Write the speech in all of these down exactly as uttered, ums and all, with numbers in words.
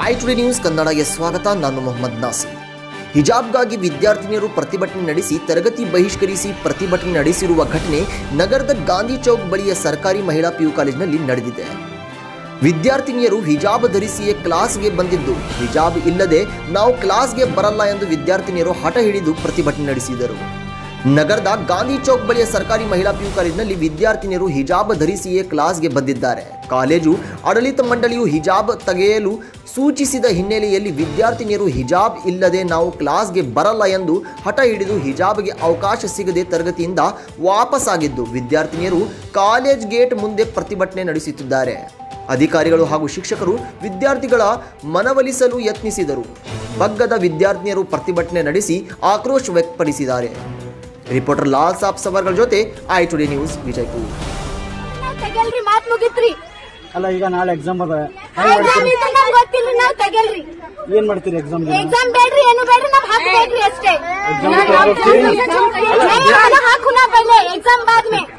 I today news ಕನ್ನಡಗೆ ಸ್ವಾಗತ. ನಾನು ಮೊಹಮ್ಮದ್ ನಾಸಿರ್. ಹಿಜಾಬ್ಗಾಗಿ ವಿದ್ಯಾರ್ಥಿನಿಯರು ಪ್ರತಿಭಟನೆ ನಡೆಸಿ ತರಗತಿ ಬಹಿಷ್ಕರಿಸಿ ಪ್ರತಿಭಟನೆ ನಡೆಸಿರುವ ಘಟನೆ ನಗರದ ಗಾಂಧಿ ಚೌಕ್ ಬಳಿಯ ಸರ್ಕಾರಿ ಮಹಿಳಾ ಪಿಯು ಕಾಲೇಜಿನಲ್ಲಿ ನಡೆದಿದೆ. ವಿದ್ಯಾರ್ಥಿನಿಯರು ಹಿಜಾಬ್ ಧರಿಸಿಯೇ ಕ್ಲಾಸ್ಗೆ ಬಂದಿದ್ದು, ಹಿಜಾಬ್ ಇಲ್ಲದೆ ನಾವು ಕ್ಲಾಸ್ಗೆ ಬರಲ್ಲ ಎಂದು ವಿದ್ಯಾರ್ಥಿನಿಯರು ಹಠ ಹಿಡಿದು ಪ್ರತಿಭಟನೆ ನಡೆಸಿದರು. ನಗರದ ಗಾಂಧಿ ಚೌಕ್ ಬಳಿಯ ಸರ್ಕಾರಿ ಮಹಿಳಾ ಪಿಯು ಕಾಲೇಜಿನಲ್ಲಿ ವಿದ್ಯಾರ್ಥಿನಿಯರು ಹಿಜಾಬ್ ಧರಿಸಿಯೇ ಕ್ಲಾಸ್ಗೆ ಬಂದಿದ್ದಾರೆ. ಕಾಲೇಜು ಆಡಳಿತ ಮಂಡಳಿಯು ಹಿಜಾಬ್ ತೆಗೆಯಲು ಸೂಚಿಸಿದ ಹಿನ್ನೆಲೆಯಲ್ಲಿ ವಿದ್ಯಾರ್ಥಿನಿಯರು ಹಿಜಾಬ್ ಇಲ್ಲದೆ ನಾವು ಕ್ಲಾಸ್ಗೆ ಬರಲ್ಲ ಎಂದು ಹಠ ಹಿಡಿದು ಹಿಜಾಬ್ಗೆ ಅವಕಾಶ ಸಿಗದೆ ತರಗತಿಯಿಂದ ವಾಪಸ್ಸಾಗಿದ್ದು, ವಿದ್ಯಾರ್ಥಿನಿಯರು ಕಾಲೇಜ್ ಗೇಟ್ ಮುಂದೆ ಪ್ರತಿಭಟನೆ ನಡೆಸುತ್ತಿದ್ದಾರೆ. ಅಧಿಕಾರಿಗಳು ಹಾಗೂ ಶಿಕ್ಷಕರು ವಿದ್ಯಾರ್ಥಿಗಳ ಮನವೊಲಿಸಲು ಯತ್ನಿಸಿದರು. ಬಗ್ಗದ ವಿದ್ಯಾರ್ಥಿನಿಯರು ಪ್ರತಿಭಟನೆ ನಡೆಸಿ ಆಕ್ರೋಶ ವ್ಯಕ್ತಪಡಿಸಿದ್ದಾರೆ. ರಿಪೋರ್ಟರ್ ಲಾಲ್ ಸಾಬ್ ಸವರ್ಗಳ ಜೊತೆ ಐ ಟುಡೇ ನ್ಯೂಸ್ ವಿಜಯಪುರ. ಅಲ್ಲ, ಈಗ ನಾಳೆ ಎಕ್ಸಾಮ್ ಅದ, ಏನ್ ಮಾಡ್ತೀರಿ ಎಕ್ಸಾಮ್? ಎಕ್ಸಾಮ್ ಬೇಡ್ರಿ, ಏನು ಬೇಡ್ರಿ, ನಾವ್ ಹಾಕ್ಬೇಕ್ರಿ ಅಷ್ಟೇ. ಹಾಕು ನಾ ಪಹಲೆ ಎಕ್ಸಾಮ್ ಬಾದ್ ಮೇ.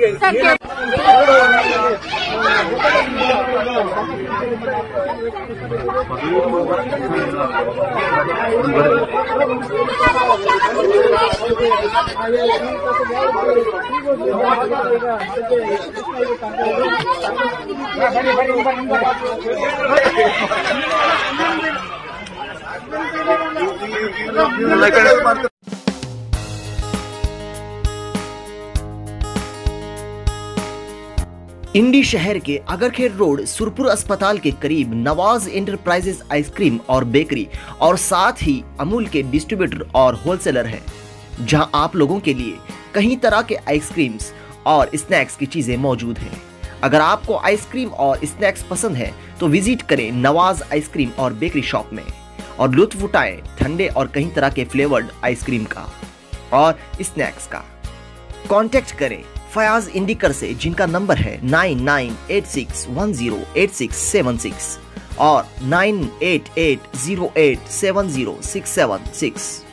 इंडी शहर के अगरखेड़ रोड सुरपुर अस्पताल के करीब नवाज एंटरप्राइजेज आइसक्रीम और बेकरी और साथ ही अमूल के डिस्ट्रीब्यूटर और होलसेलर है, जहां आप लोगों के लिए कई तरह के आइसक्रीम्स और स्नैक्स की चीजें मौजूद हैं। अगर आपको आइसक्रीम और स्नैक्स पसंद है तो विजिट करें नवाज आइसक्रीम और बेकरी शॉप में और लुत्फ उठाएं ठंडे और कई तरह के फ्लेवर्ड आइसक्रीम का और स्नैक्स का। कांटेक्ट करें फयाज इंडिकर से, जिनका नंबर है nine nine eight six one zero eight six seven six और nine eight eight zero eight seven zero six seven six.